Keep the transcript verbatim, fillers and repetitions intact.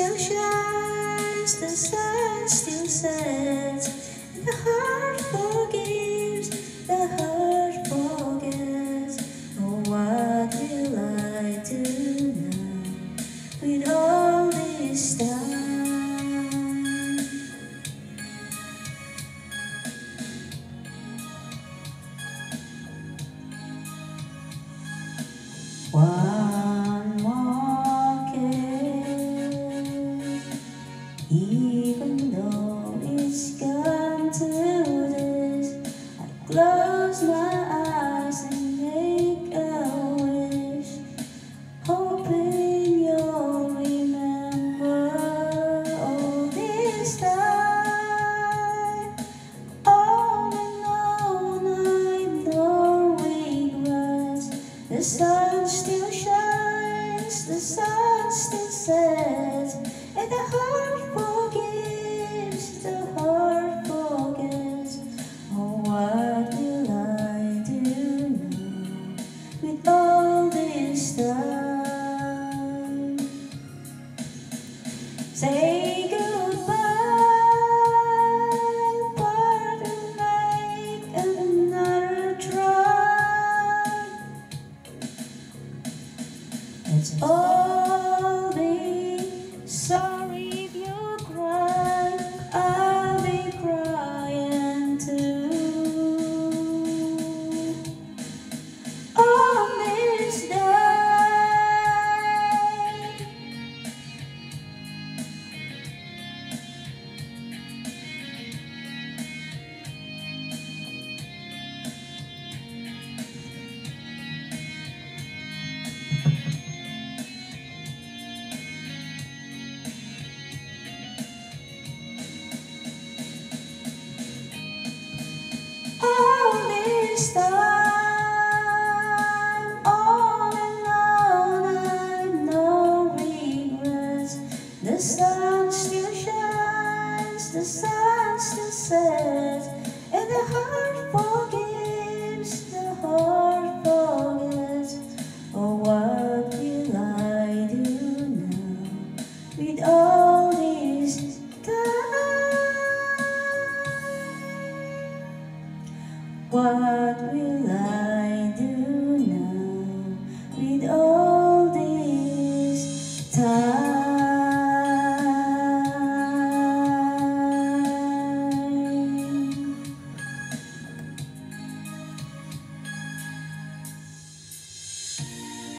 still shines, the sun still sets, and the heart forgives, the heart forgets. Oh, what will I do now with all this time? One more kiss, even though it's come to this, I close my eyes and make a wish, hoping you'll remember all this time. All alone, I've no regrets. The sun still shines, the sun still sets, and the heart forgives, the heart forgets. Oh, what will I do now with all this time? Say goodbye, but to make another try. Let's all be sorry if you cry, I'll be crying too. On this day, all this time, all alone, I've no regrets. The sun still shines, the sun still sets, and the heart falls.